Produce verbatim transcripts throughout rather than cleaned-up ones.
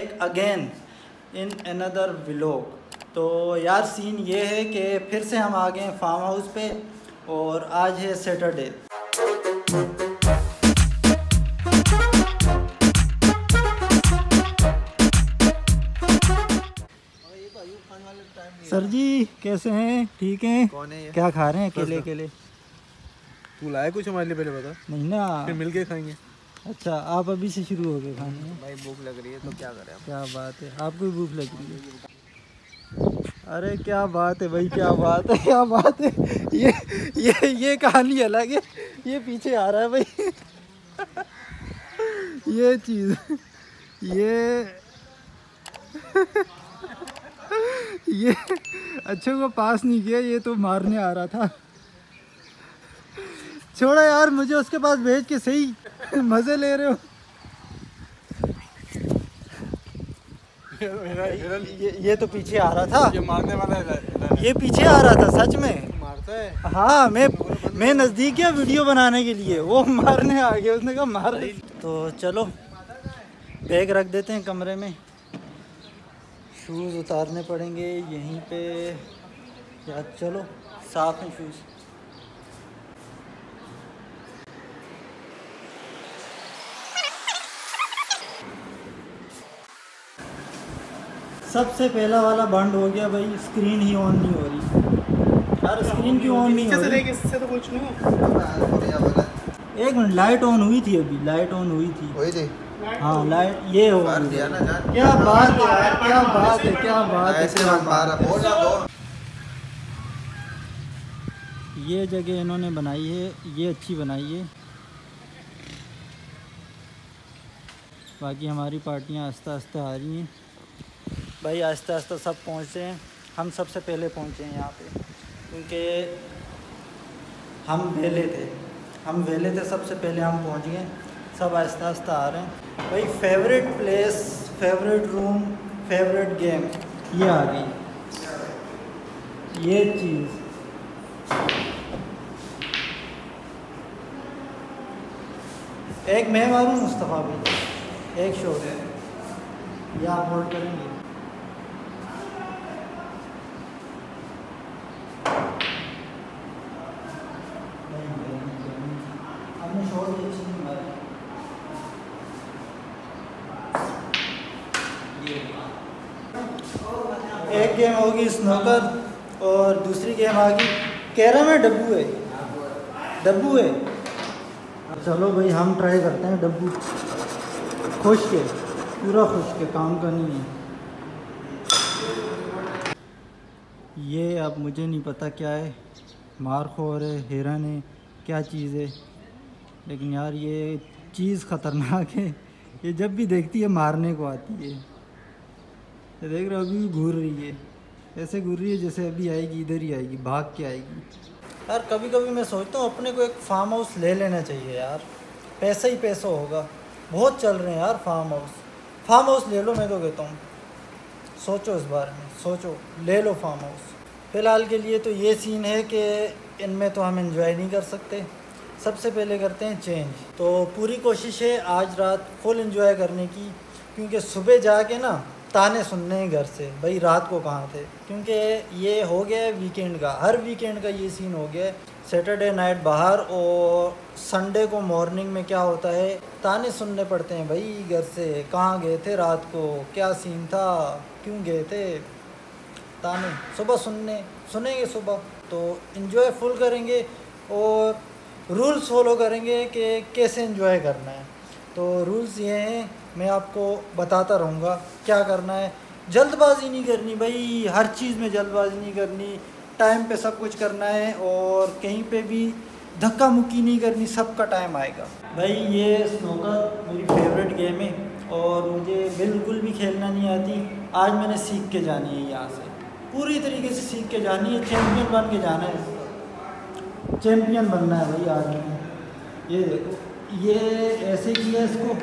Back again in another vlog. तो यार scene ये है कि फिर से हम आ गए हैं फार्म हाउस पे और आज है सैटरडे। सर जी कैसे हैं? ठीक हैं? कौन है ये? क्या खा रहे हैं अकेले अकेले? तू लाया कुछ हमारे लिए, पहले बता। नहीं ना, फिर मिल के खाएंगे। अच्छा आप अभी से शुरू हो गए खाने? भाई भूख लग रही है तो क्या करें। क्या बात है, आपको भी भूख लग रही है? अरे क्या बात है भाई, क्या बात है, क्या बात है। ये ये ये कहानी अलग है, ये पीछे आ रहा है भाई। ये चीज़ ये ये अच्छे को पास नहीं किया, ये तो मारने आ रहा था। छोड़ो यार, मुझे उसके पास भेज के सही मज़े ले रहे हो। ये ये तो पीछे आ रहा था, ये मारने वाला है। ये पीछे आ रहा था सच में। मारता है? हाँ, मैं मैं नज़दीक गया वीडियो बनाने के लिए, वो मारने आ गया। उसने कहा मार दे। तो चलो बैग रख देते हैं कमरे में, शूज़ उतारने पड़ेंगे यहीं पे यार। चलो साफ हैं शूज़। सबसे पहला वाला बंद हो गया भाई, स्क्रीन ही ऑन नहीं हो रही यार। स्क्रीन क्यों ऑन नहीं हो रही? इससे तो कुछ नहीं। एक मिनट, लाइट ऑन हुई थी अभी, लाइट ऑन हुई थी। हुई थी? हाँ लाइट ये हो गई। दिया ना जान। क्या बात है यार, क्या बात है, क्या बात है। ऐसे मत मार, बोल ना दो। ये जगह इन्होंने बनाई है, ये अच्छी बनाई है। बाकी हमारी पार्टियाँ आस्ते आस्ते आ रही हैं भाई, आस्ते आस्ते सब पहुँचे हैं। हम सबसे पहले पहुँचे हैं यहाँ पे क्योंकि हम वेले थे हम वेले थे सबसे पहले हम पहुँच गए। सब आस्ते आस्ते आ रहे हैं भाई। Favourite place, favourite room, favourite game ये आ गई, ये चीज़। एक मैं मारूँ मुस्तफ़ा भाई, एक शॉट है या आप होल्ड करेंगे? हमने शॉट अच्छी नहीं मारी। एक गेम होगी स्नूकर और दूसरी गेम आ गई कैरम है। डब्बू है, डब्बू है। चलो भाई हम ट्राई करते हैं डब्बू। खुश के, पूरा खुश के, काम का नहीं है ये। अब मुझे नहीं पता क्या है, मारखोर है, हिरन है, क्या चीज़ है, लेकिन यार ये चीज़ ख़तरनाक है। ये जब भी देखती है मारने को आती है। ये देख रहे हो अभी घूर रही है, ऐसे घूर रही है जैसे अभी आएगी, इधर ही आएगी, भाग के आएगी। यार कभी कभी मैं सोचता हूँ अपने को एक फार्म हाउस ले लेना चाहिए यार, पैसा ही पैसा होगा। बहुत चल रहे हैं यार फार्म हाउस। फार्म हाउस ले लो, मैं तो कहता हूँ सोचो इस बारे में, सोचो ले लो फार्म हाउस। फ़िलहाल के लिए तो ये सीन है कि इनमें तो हम एंजॉय नहीं कर सकते। सबसे पहले करते हैं चेंज। तो पूरी कोशिश है आज रात फुल एंजॉय करने की, क्योंकि सुबह जाके ना ताने सुनने हैं घर से, भाई रात को कहाँ थे। क्योंकि ये हो गया है वीकेंड का, हर वीकेंड का ये सीन हो गया है। सैटरडे नाइट बाहर और संडे को मॉर्निंग में क्या होता है, ताने सुनने पड़ते हैं भाई घर से। कहाँ गए थे रात को, क्या सीन था, क्यों गए थे, ताने सुबह सुनने सुनेंगे सुबह। तो इन्जॉय फुल करेंगे और रूल्स फॉलो करेंगे कि कैसे एंजॉय करना है। तो रूल्स ये हैं, मैं आपको बताता रहूँगा क्या करना है। जल्दबाजी नहीं करनी भाई, हर चीज़ में जल्दबाजी नहीं करनी, टाइम पे सब कुछ करना है और कहीं पे भी धक्का मुक्की नहीं करनी, सबका टाइम आएगा भाई। ये स्नूकर मेरी फेवरेट गेम है और मुझे बिल्कुल भी खेलना नहीं आती। आज मैंने सीख के जानी है, यहाँ से पूरी तरीके से सीख के जानी है, चैम्पियन बन के जाना है, चैम्पियन बनना है भाई आज में। ये देखो, ये ऐसे किया इसको,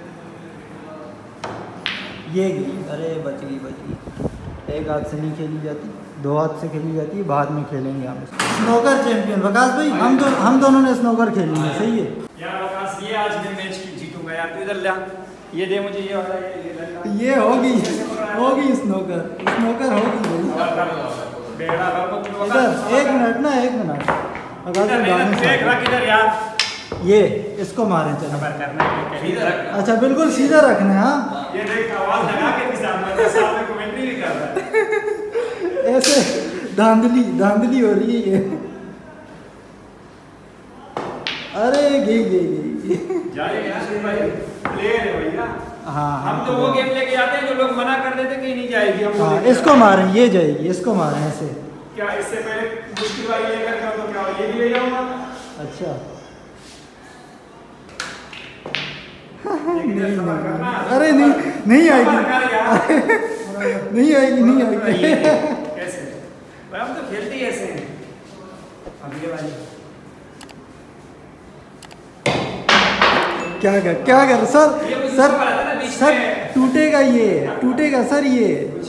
ये गई, अरे बच गई बच गई। एक हाथ से नहीं खेली जाती, दो हाथ से खेली जाती है, बाद में खेलेंगे हम। स्नूकर चैंपियन वकास भाई, हम दो हम दोनों ने स्नूकर खेलनी है, सही है यार वकास। ये आज मैं मैच जीतूंगा यार, तू इधर ले, ये दे मुझे ये वाला, ये ये होगी होगी स्नोकर स्नोकर होगी भाई। इधर एक मिनट ना एक मिनट अगर तो गाने से ये इसको मारे चलो। अच्छा बिल्कुल सीधा रखना है। हाँ ये देख आवाज लगा के भी सामने सामने कमेंट्री भी कर रहा है। ऐसे धांधली धांधली हो रही है ये। अरे गई गई गई जाएगा भाई प्लेयर है भैया। हाँ हम तो वो गेम लेके आते हैं जो लोग मना कर देते कि नहीं जाएगी हम हाँ इसको मारें ये जाएगी इसको मारें ऐसे। क्या इससे पहले मुश्किल वाली लेकर के तो क्या ये भी ले जाऊंगा। अच्छा नहीं, नहीं, अरे नहीं नहीं आएगी नहीं आएगी नहीं आएगी। कैसे भाई हम तो खेलते ही ऐसे हैं। अब ये वाली क्या कर क्या कर सर सर सर टूटेगा ये टूटेगा सर ये।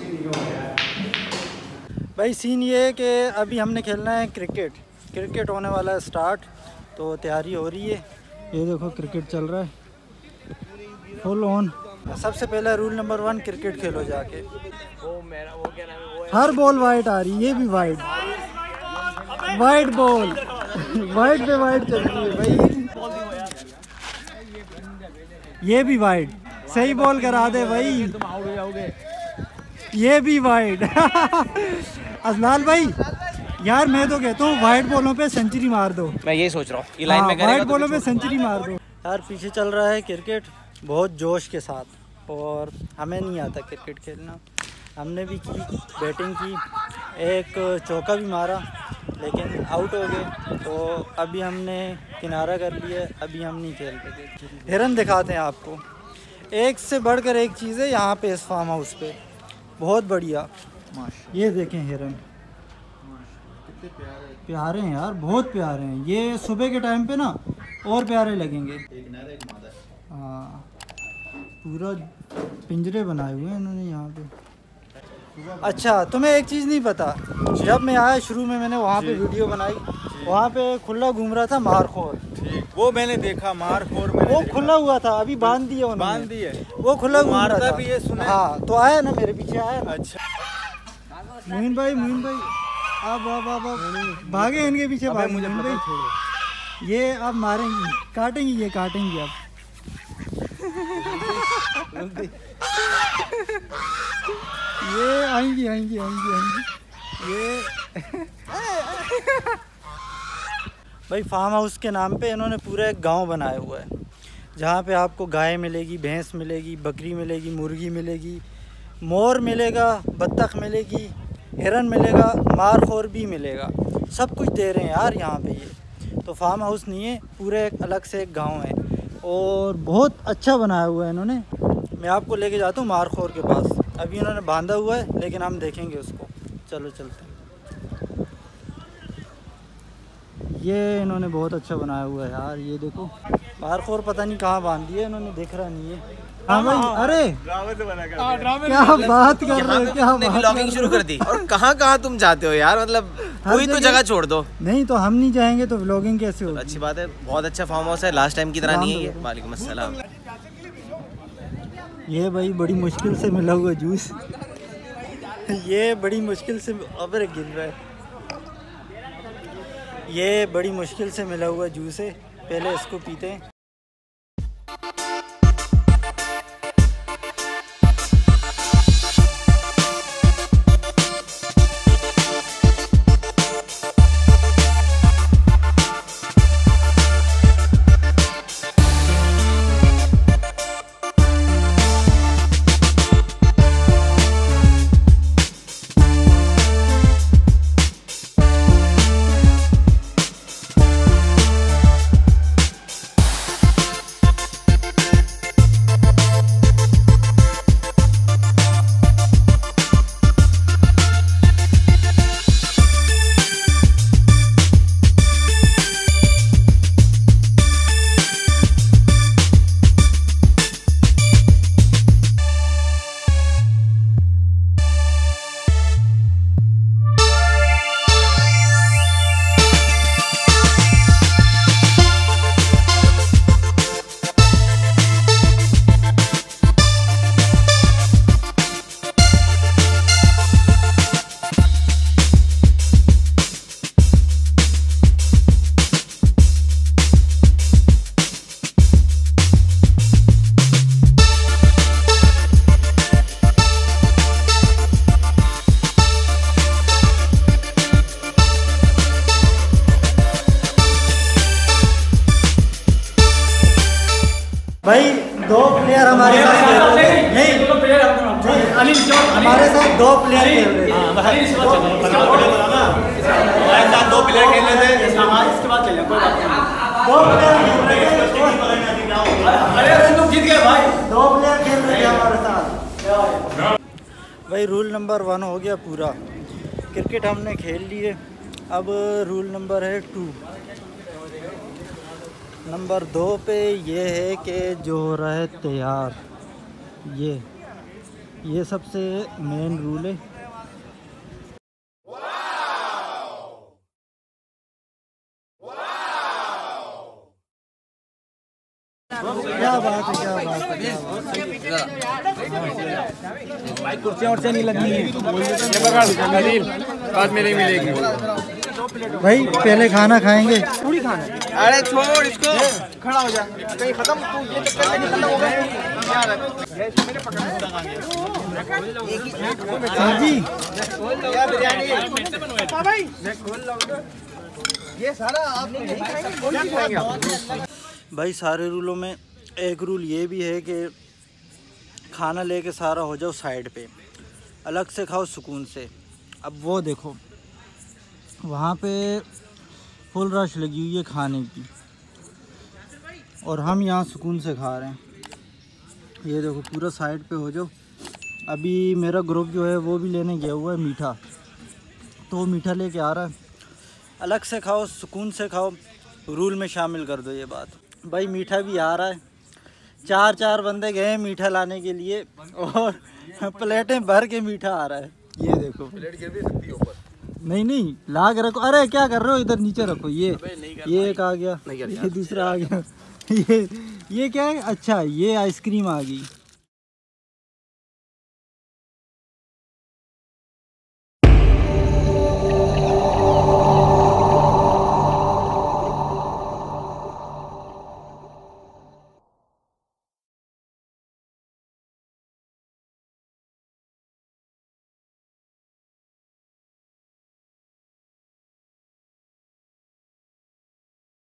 भाई सीन ये है कि अभी हमने खेलना है क्रिकेट। क्रिकेट होने वाला है स्टार्ट तो तैयारी हो रही है। ये देखो क्रिकेट चल रहा है फुल ऑन। सबसे पहला रूल नंबर वन क्रिकेट खेलो जाके। वो मेरा वो क्या नाम है वो हर बॉल वाइट आ रही है ये भी वाइट वाइट बॉल वाइट पे वाइट चल रही है भाई। ये भी वाइड सही बॉल करा दे भाई। तुम आउट हो जाओगे। ये भी वाइड अजलाल भाई यार मैं तो कहता हूँ वाइट बॉलों पे सेंचुरी मार दो। मैं यही सोच रहा हूँ ये लाइन में करेगा वाइट तो बॉलों पे सेंचुरी मार दो। यार पीछे चल रहा है क्रिकेट बहुत जोश के साथ और हमें नहीं आता क्रिकेट खेलना। हमने भी की बैटिंग की एक चौका भी मारा लेकिन आउट हो गए तो अभी हमने किनारा कर लिया। अभी हम नहीं खेल रहे। हिरन दिखाते हैं आपको। एक से बढ़कर एक चीज़ है यहाँ पे इस फार्म हाउस पे बहुत बढ़िया। ये देखें हिरन प्यारे हैं यार बहुत प्यारे हैं। ये सुबह के टाइम पे ना और प्यारे लगेंगे। हाँ पूरा पिंजरे बनाए हुए हैं इन्होंने यहाँ पे। अच्छा तुम्हें एक चीज़ नहीं पता जब मैं आया शुरू में मैंने वहाँ पे वीडियो बनाई वहाँ पे खुला घूम रहा था मारखोर। वो मैंने देखा मारखोर में वो खुला हुआ था अभी बांध दिया उन्होंने। बांध दिए वो खुला घूम रहा मारता था। भी ये सुना है। हाँ तो आया ना मेरे पीछे आया ना। अच्छा मोइन भाई मोइन भाई अब अब अब अब भागे इनके पीछे भागे मुझे मोइन पता भाई। छोड़ो। ये अब मारेंगे काटेंगे ये काटेंगे अब। ये आएंगी आएंगी आएंगी आएंगी ये भाई फार्म हाउस के नाम पे इन्होंने पूरा एक गांव बनाया हुआ है जहाँ पे आपको गाय मिलेगी भैंस मिलेगी बकरी मिलेगी मुर्गी मिलेगी मोर मिलेगा बत्तख मिलेगी हिरन मिलेगा मारखोर भी मिलेगा। सब कुछ दे रहे हैं यार यहाँ पे। ये तो फार्म हाउस नहीं है पूरे एक अलग से एक गांव है और बहुत अच्छा बनाया हुआ है इन्होंने। मैं आपको लेके जाता हूँ मारखोर के पास। अभी इन्होंने बांधा हुआ है लेकिन हम देखेंगे उसको। चलो चलते हैं। ये इन्होंने बहुत अच्छा बनाया हुआ है यार। ये देखो मारखोर पता नहीं कहाँ बांध दिया इन्होंने दिख रहा नहीं है। हाँ भाई अरे क्या बात कर रहे हो क्या बात ब्लॉगिंग शुरू कर दी और कहाँ कहाँ तुम जाते हो यार मतलब कोई तो जगह छोड़ दो। नहीं तो हम नहीं जाएंगे तो व्लॉगिंग कैसे होगी। अच्छी बात है बहुत अच्छा फार्म हाउस है लास्ट टाइम की तरह नहीं है ये। वालेकुम अस्सलाम। ये भाई बड़ी मुश्किल से मिला हुआ जूस ये बड़ी मुश्किल से अबर गिर रहा है। ये बड़ी मुश्किल से मिला हुआ जूस है पहले इसको पीते हैं। खेल रहे हैं। दो प्लेयर खेल रहे थे। इसके बाद खेलें, कोई बात नहीं। दो प्लेयर खेल रहे थे, अरे तुम जीत गए भाई। दो प्लेयर खेल रहे थे हमारे साथ। भाई रूल नंबर वन हो गया पूरा, क्रिकेट हमने खेल लिए। अब रूल नंबर है टू। नंबर दो पे ये है कि जो हो रहा है तैयार, ये ये सबसे मेन रूल है। क्या बात है, क्या बात है, क्या बात है। कुर्सियाँ और से नहीं लगनी है, बाद में नहीं मिलेगी। भाई पहले खाना खाएंगे। पूरी खाना। अरे छोड़ इसको, खड़ा हो जा, कहीं खत्म तू ये चक्कर में खत्म हो गए यार। मैंने पकड़ा हाँ जी, क्या बिरयानी भाई ये सारा आप नहीं खाएंगे। भाई सारे रूलों में एक रूल ये भी है कि खाना लेके सारा हो जाओ साइड पे, अलग से खाओ सुकून से। अब वो देखो वहाँ पे फुल रश लगी हुई है खाने की, और हम यहाँ सुकून से खा रहे हैं। ये देखो पूरा साइड पे हो जाओ। अभी मेरा ग्रुप जो है वो भी लेने गया हुआ है मीठा, तो वो मीठा लेके आ रहा है। अलग से खाओ, सुकून से खाओ, रूल में शामिल कर दो ये बात। भाई मीठा भी आ रहा है, चार चार बंदे गए हैं मीठा लाने के लिए, और प्लेटें भर के मीठा आ रहा है। ये देखो प्लेट गिर भी सकती है ऊपर। नहीं नहीं ला के रखो। अरे क्या कर रहे हो, इधर नीचे रखो। ये ये एक आ गया, ये दूसरा आ गया। ये ये क्या है, अच्छा ये आइसक्रीम आ गई।